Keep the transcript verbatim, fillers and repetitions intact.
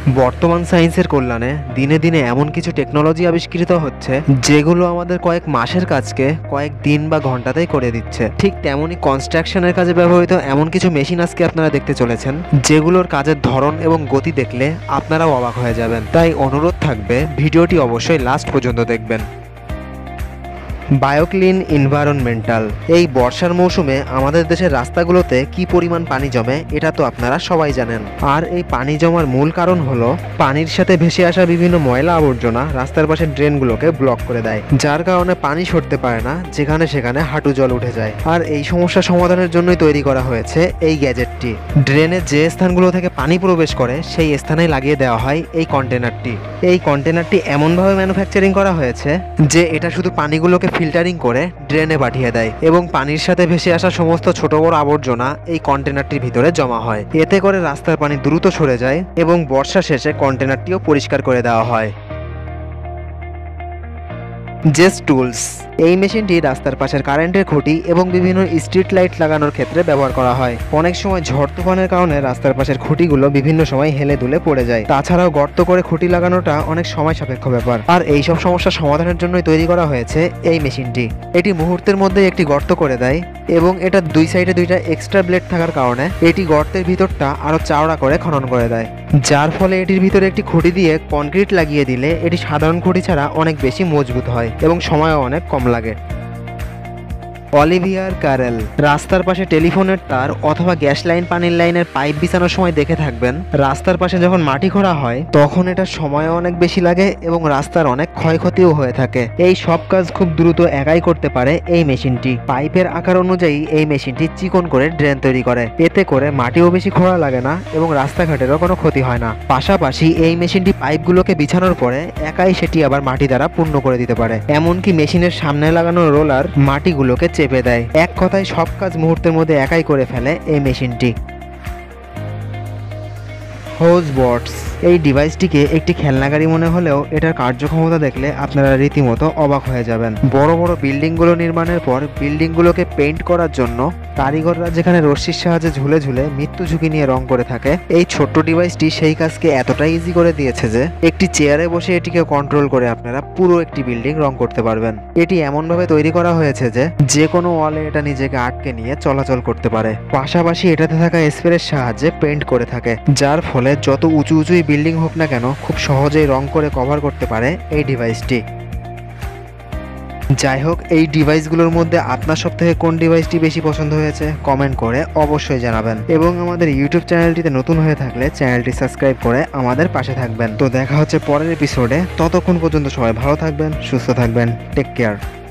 বর্তমান সায়েন্সের কল্যাণে দিনে দিনে এমন কিছু টেকনোলজি আবিষ্কৃত হচ্ছে যেগুলো আমাদের কয়েক মাসের কাজকে কয়েক দিন বা ঘন্টাতেই করে দিচ্ছে। ঠিক তেমনই কনস্ট্রাকশনের কাজে ব্যবহৃত এমন কিছু মেশিন আজকে আপনারা দেখতে চলেছেন যেগুলোর কাজের ধরন এবং গতি দেখলে আপনারাও অবাক হয়ে যাবেন। তাই অনুরোধ থাকবে ভিডিওটি অবশ্যই লাস্ট পর্যন্ত দেখবেন। Bioclean Environmental. এই বর্ষার মৌসুমে আমাদের দেশের রাস্তাগুলোতে কি পরিমাণ পানি জমে এটা তো আপনারা সবাই জানেন। আর এই পানি জমার মূল কারণ হলো পানির সাথে ভেসে আসা বিভিন্ন ময়লা আবর্জনা রাস্তার পাশে ড্রেনগুলোকে ব্লক করে দেয়, যার কারণে পানি সরতে পারে না, যেখানে সেখানে হাঁটু জল উঠে যায়। আর এই সমস্যা সমাধানের জন্যই তৈরি করা হয়েছে এই গ্যাজেটটি। ড্রেনের যে স্থানগুলো থেকে পানি প্রবেশ করে সেই স্থানেই লাগিয়ে দেওয়া হয় এই কন্টেনারটি। এই কন্টেনারটি এমনভাবে ম্যানুফ্যাকচারিং করা হয়েছে যে এটা শুধু পানিগুলোকে ফিল্টারিং করে ড্রেনে পাঠিয়ে দেয় এবং পানির সাথে ভেসে আসা সমস্ত ছোট বড় আবর্জনা এই কন্টেনারটির ভিতরে জমা হয়। এতে করে রাস্তার পানি দ্রুত সরে যায় এবং বর্ষা শেষে কন্টেনারটিও পরিষ্কার করে দেওয়া হয়। Jess Tools. এই মেশিনটি রাস্তার পাশের কারেন্টের খুঁটি এবং বিভিন্ন স্ট্রিট লাইট লাগানোর ক্ষেত্রে ব্যবহার করা হয়। অনেক সময় ঝড় তুফানের কারণে রাস্তার পাশের খুঁটিগুলো বিভিন্ন সময় হেলে দুলে পড়ে যায়। তাছাড়াও গর্ত করে খুঁটি লাগানোটা অনেক সময় সাপেক্ষ ব্যাপার। আর এই সব সমস্যা সমাধানের জন্যই তৈরি করা হয়েছে এই মেশিনটি। এটি মুহূর্তের মধ্যে একটি গর্ত করে দেয় এবং এটা দুই সাইডে দুইটা এক্সট্রা ব্লেড থাকার কারণে এটি গর্তের ভিতরটা আরো চওড়া করে খনন করে দেয়, যার ফলে এটির ভিতরে একটি খুঁটি দিয়ে কনক্রিট লাগিয়ে দিলে এটি সাধারণ খুঁটি ছাড়া অনেক বেশি মজবুত হয় এবং সময়ও অনেক কম লাগে। Olivier Carrel. রাস্তার পাশে টেলিফোনের তার অথবা গ্যাস লাইন পানির লাইনের পাইপ বিছানোর সময় দেখে থাকবেন রাস্তার পাশে যখন মাটি খোঁড়া হয় তখন এটার সময়ও অনেক বেশি লাগে এবং রাস্তার অনেক ক্ষয়ক্ষতিও হয়ে থাকে। এই সব কাজ খুব দ্রুত একাই করতে পারে এই মেশিনটি। পাইপের আকার অনুযায়ী এই মেশিনটি চিকন করে ড্রেন তৈরি করে, এতে করে মাটিও বেশি খোঁড়া লাগে না এবং রাস্তাঘাটেরও কোনো ক্ষতি হয় না। পাশাপাশি এই মেশিনটি পাইপগুলোকে বিছানোর পরে একাই সেটি আবার মাটি দ্বারা পূর্ণ করে দিতে পারে। এমনকি মেশিনের সামনে লাগানো রোলার মাটিগুলোকে চেপে দেয়। এক কথায় সব কাজ মুহূর্তের মধ্যে একাই করে ফেলে এই মেশিনটি। Hose Bots. এই ডিভাইসটিকে একটি খেলনা গাড়ি মনে হলেও এটার কার্যক্ষমতা দেখলে আপনারা রীতিমতো অবাক হয়ে যাবেন। বড় বড় বিল্ডিংগুলো নির্মাণের পর বিল্ডিংগুলোকে পেইন্ট করার জন্য কারিগররা যেখানে রশ্মির সাহায্যে ঝুলে ঝুলে মৃত্যু ঝুঁকি নিয়ে রং করে থাকে, এই ছোট্ট ডিভাইসটি সেই কাজকে এতটাই ইজি করে দিয়েছে যে একটি চেয়ারে বসে এটিকে কন্ট্রোল করে আপনারা পুরো একটি বিল্ডিং রং করতে পারবেন। এটি এমনভাবে তৈরি করা হয়েছে যে যে কোনো ওয়ালে এটা নিজেকে আটকে নিয়ে চলাচল করতে পারে। পাশাপাশি এটাতে থাকা স্প্রের সাহায্যে পেইন্ট করে থাকে, যার ফলে যত উঁচু উঁচুই বিল্ডিং হোক না কেন খুব সহজেই রং করে কভার করতে পারে এই ডিভাইসটি। যাই হোক, এই ডিভাইসগুলোর মধ্যে আপনার সব থেকে কোন ডিভাইসটি বেশি পছন্দ হয়েছে কমেন্ট করে অবশ্যই জানাবেন এবং আমাদের ইউটিউব চ্যানেলটিতে নতুন হয়ে থাকলে চ্যানেলটি সাবস্ক্রাইব করে আমাদের পাশে থাকবেন। তো দেখা হচ্ছে পরের এপিসোডে। ততক্ষণ পর্যন্ত সবাই ভালো থাকবেন, সুস্থ থাকবেন। Take care.